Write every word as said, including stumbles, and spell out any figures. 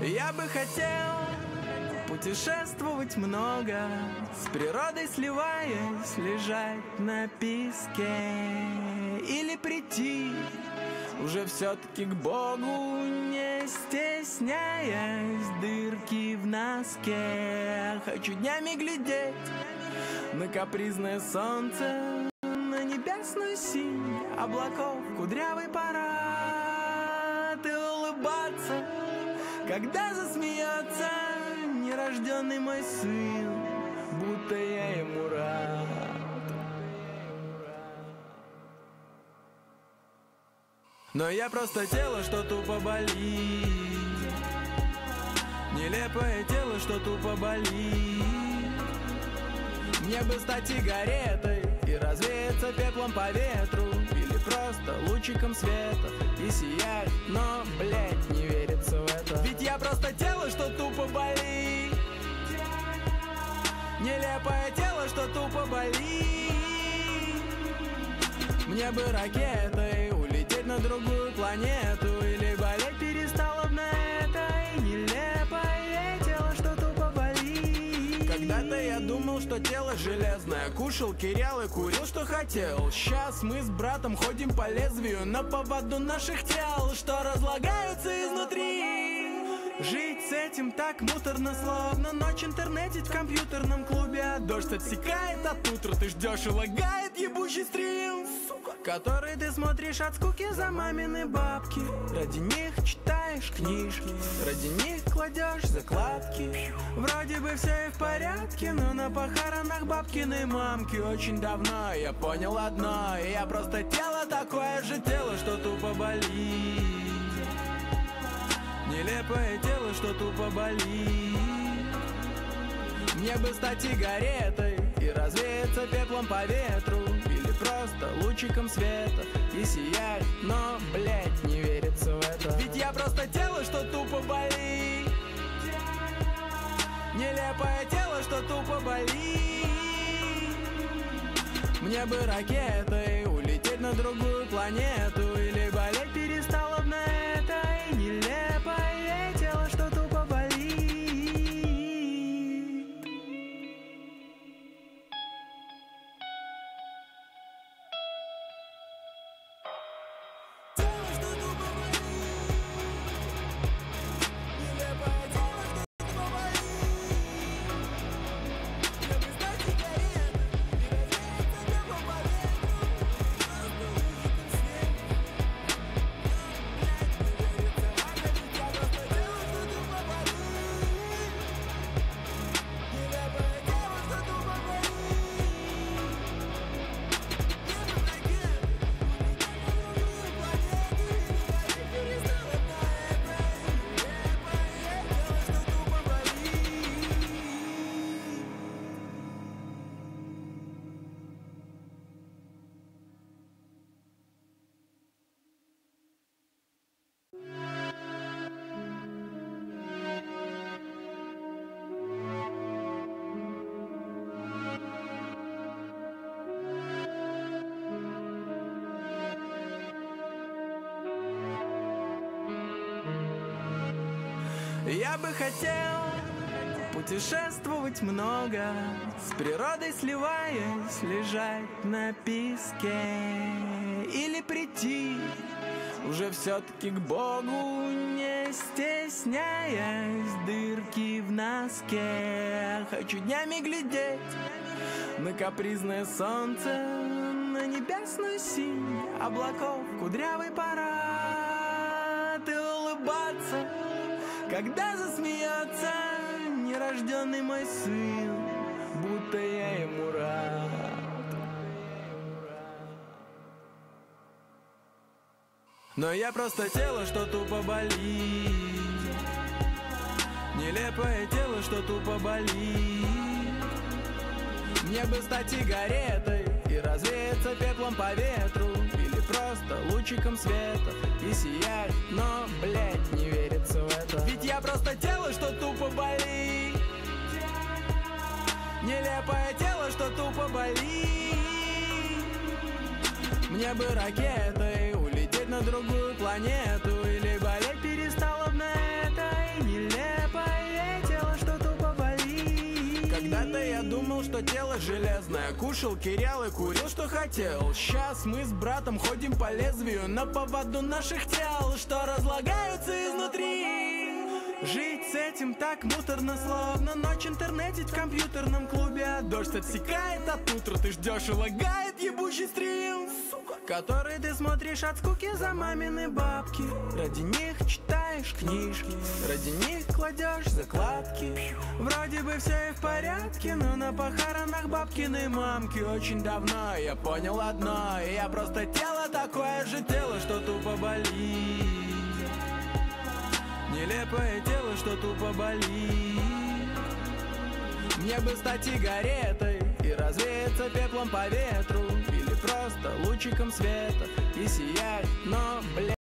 Я бы хотел путешествовать много, с природой сливаясь, лежать на песке. Или прийти уже все-таки к Богу, не стесняясь дырки в носке. Хочу днями глядеть на капризное солнце, на небесную синь облаков кудрявый парад, и улыбаться, когда засмеется нерожденный мой сын, будто я ему рад. Но я просто тело, что тупо болит, нелепое тело, что тупо болит. Мне бы стать сигаретой и развеяться пеплом по ветру, или просто лучиком света и сиять, но, блять, не верится в это. Ведь я просто тело, что тупо болит, нелепое тело, что тупо болит. Мне бы ракетой улететь на другую планету, или болеть перестало б на этой нелепое тело, что тупо болит. Когда-то я думал, что тело железное, кушал кирял и курил, что хотел. Сейчас мы с братом ходим по лезвию на поводу наших тел, что разлагаются изнутри. Жить с этим так муторно, словно ночь интернетить в компьютерном клубе, а дождь отсекает от утра, ты ждешь и лагает ебучий стрим, который ты смотришь от скуки за мамины бабки. Ради них читаешь книжки, ради них кладешь закладки. Вроде бы все и в порядке, но на похоронах бабкиной мамки очень давно я понял одно: я просто тело, такое же тело, что тупо болит. Нелепое тело, что тупо болит. Мне бы стать сигаретой и развеяться пеплом по ветру, или просто лучиком света и сиять, но, блять, не верится в это. Ведь я просто тело, что тупо болит, нелепое тело, что тупо болит. Мне бы ракетой улететь на другую планету, или болеть перестало б на этой нелепое тело, что тупо болит. Я бы хотел путешествовать много, с природой сливаясь, лежать на песке. Или прийти уже все-таки к Богу, не стесняясь дырки в носке. Хочу днями глядеть на капризное солнце, на небесную синь облаков кудрявый парад, и улыбаться, когда засмеется нерожденный мой сын, будто я ему рад. Но я просто тело, что тупо болит, нелепое тело, что тупо болит. Мне бы стать сигаретой и развеяться пеплом по ветру, или просто лучиком света и сиять, но, блять, не верится в это. Ведь я просто тело, что тупо болит, нелепое тело, что тупо болит. Мне бы ракетой улететь на другую планету, или болеть перестало б на этой нелепой железное. Кушал кирял и курил, что хотел. Сейчас мы с братом ходим по лезвию на поводу наших тел, что разлагаются изнутри. Жить с этим так муторно, словно ночь интернетить в компьютерном клубе. А дождь отсекает от утра, ты ждешь и лагает ебучий стрим, который ты смотришь от скуки за мамины бабки. Ради них читаешь книжки, ради них кладешь закладки. Вроде бы все и в порядке, но на похоронах бабкиной мамки очень давно я понял одно: я просто тело такое же тело, что тупо болит. Нелепое тело, что тупо болит. Мне бы стать сигаретой и развеяться пеплом по ветру, или просто лучиком света и сиять, но, блядь,